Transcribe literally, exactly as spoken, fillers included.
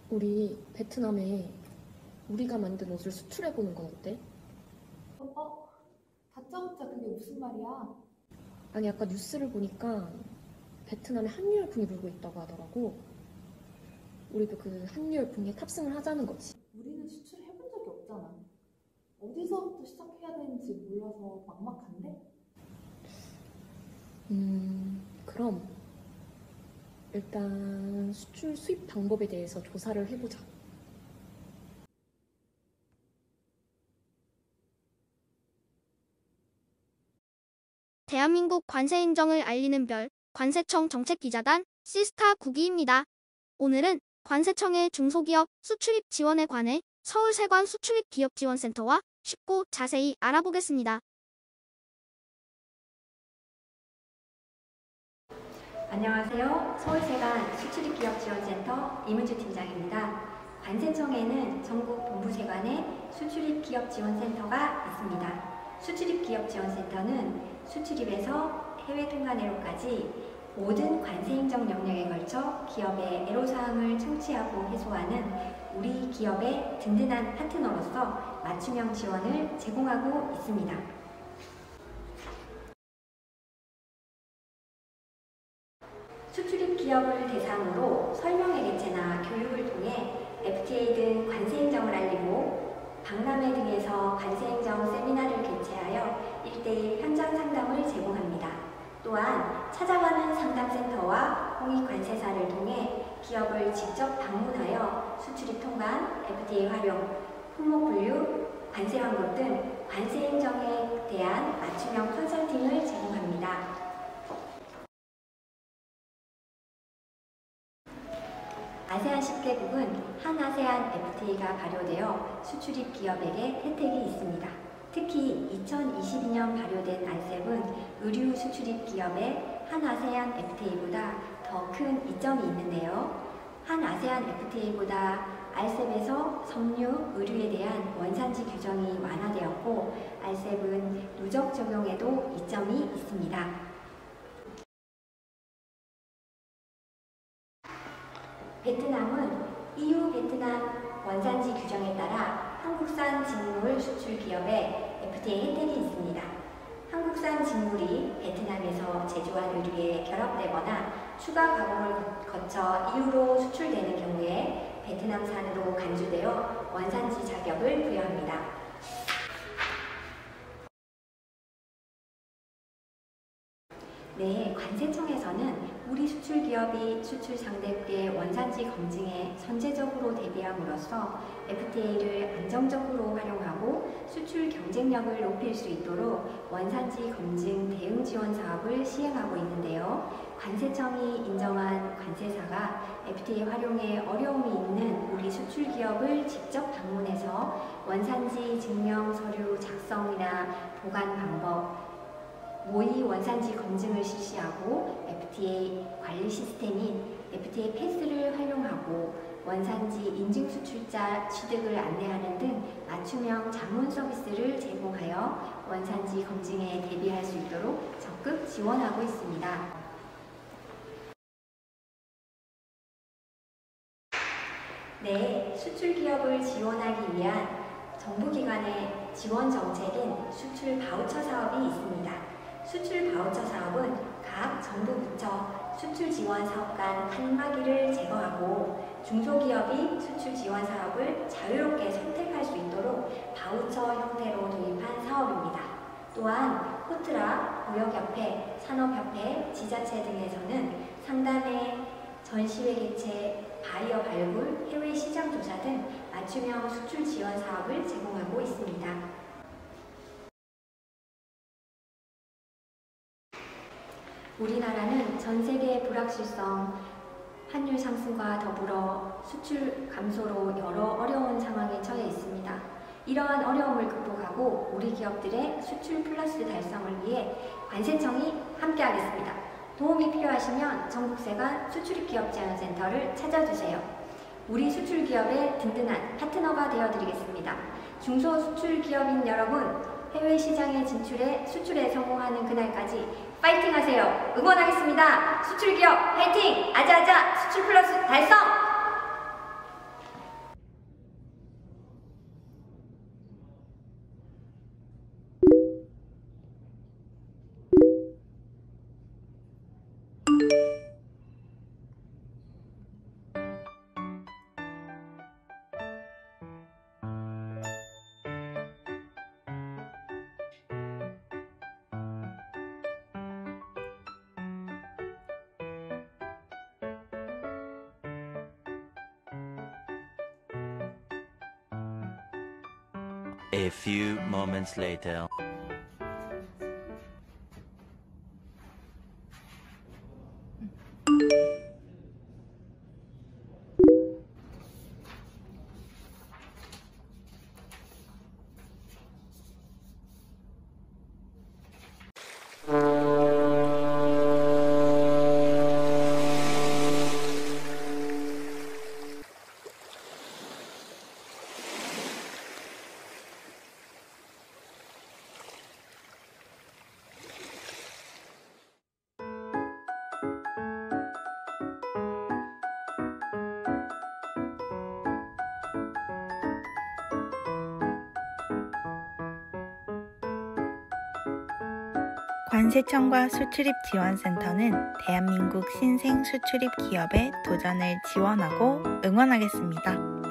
우리 베트남에 우리가 만든 옷을 수출해보는 건 어때? 어? 다짜고짜 그게 무슨 말이야? 아니 아까 뉴스를 보니까 베트남에 한류 열풍이 불고 있다고 하더라고. 우리도 그 한류 열풍에 탑승을 하자는 거지. 우리는 수출해본 적이 없잖아. 어디서부터 시작해야 되는지 몰라서 막막한데? 음 그럼 일단 수출 수입 방법에 대해서 조사를 해보자. 대한민국 관세 인정을 알리는 별, 관세청 정책기자단, 시스타 구기입니다. 오늘은 관세청의 중소기업 수출입 지원에 관해 서울세관 수출입 기업지원센터와 쉽고 자세히 알아보겠습니다. 안녕하세요. 서울세관 수출입기업지원센터 이문주 팀장입니다. 관세청에는 전국 본부세관에 수출입기업지원센터가 있습니다. 수출입기업지원센터는 수출입에서 해외 통관회로까지 모든 관세행정 영역에 걸쳐 기업의 애로사항을 청취하고 해소하는 우리 기업의 든든한 파트너로서 맞춤형 지원을 제공하고 있습니다. 수출입 기업을 대상으로 설명회 개최나 교육을 통해 에프티에이 등 관세행정을 알리고 박람회 등에서 관세행정 세미나를 개최하여 일 대일 현장 상담을 제공합니다. 또한 찾아가는 상담센터와 홍익관세사를 통해 기업을 직접 방문하여 수출입 통관, 에프티에이 활용, 품목 분류, 관세 환급 등 관세행정에 대한 맞춤형 컨설팅을 제공합니다. 아세안 십 개국은 한아세안 에프티에이가 발효되어 수출입 기업에게 혜택이 있습니다. 특히 이천이십이 년 발효된 알셉은 의류 수출입 기업의 한아세안 에프티에이보다 더 큰 이점이 있는데요. 한아세안 에프티에이보다 알셉에서 섬유, 의류에 대한 원산지 규정이 완화되었고 알셉은 누적 적용에도 이점이 있습니다. 베트남은 이유 베트남 원산지 규정에 따라 한국산 직물 수출 기업에 에프티에이 혜택이 있습니다. 한국산 직물이 베트남에서 제조한 의류에 결합되거나 추가 가공을 거쳐 이유로 수출되는 경우에 베트남산으로 간주되어 원산지 자격을 부여합니다. 네, 관세청에서는 우리 수출 기업이 수출 상대국의 원산지 검증에 선제적으로 대비함으로써 에프티에이를 안정적으로 활용하고 수출 경쟁력을 높일 수 있도록 원산지 검증 대응 지원 사업을 시행하고 있는데요. 관세청이 인정한 관세사가 에프티에이 활용에 어려움이 있는 우리 수출 기업을 직접 방문해서 원산지 증명 서류 작성이나 보관 방법, 모의 원산지 검증을 실시하고 에프티에이 관리 시스템인 에프티에이 패스를 활용하고 원산지 인증 수출자 취득을 안내하는 등 맞춤형 자문 서비스를 제공하여 원산지 검증에 대비할 수 있도록 적극 지원하고 있습니다. 네, 수출 기업을 지원하기 위한 정부기관의 지원 정책인 수출 바우처 사업이 있습니다. 수출 바우처 사업은 각 정부 부처 수출 지원 사업 간 칸막이를 제거하고 중소기업이 수출 지원 사업을 자유롭게 선택할 수 있도록 바우처 형태로 도입한 사업입니다. 또한 호트라, 무역협회, 산업협회, 지자체 등에서는 상담회, 전시회 개최, 바이어 발굴, 해외 시장 조사 등 맞춤형 수출 지원 사업을 제공하고 있습니다. 우리나라는 전 세계 불확실성, 환율 상승과 더불어 수출 감소로 여러 어려운 상황에 처해 있습니다. 이러한 어려움을 극복하고 우리 기업들의 수출 플러스 달성을 위해 관세청이 함께하겠습니다. 도움이 필요하시면 전국세관 수출입기업지원센터를 찾아주세요. 우리 수출기업의 든든한 파트너가 되어드리겠습니다. 중소수출기업인 여러분, 해외 시장에 진출해 수출에 성공하는 그날까지 파이팅 하세요. 응원하겠습니다. 수출기업 파이팅! 아자아자 수출 플러스 달성! A few moments later. 관세청과 수출입 지원센터는 대한민국 신생 수출입 기업의 도전을 지원하고 응원하겠습니다.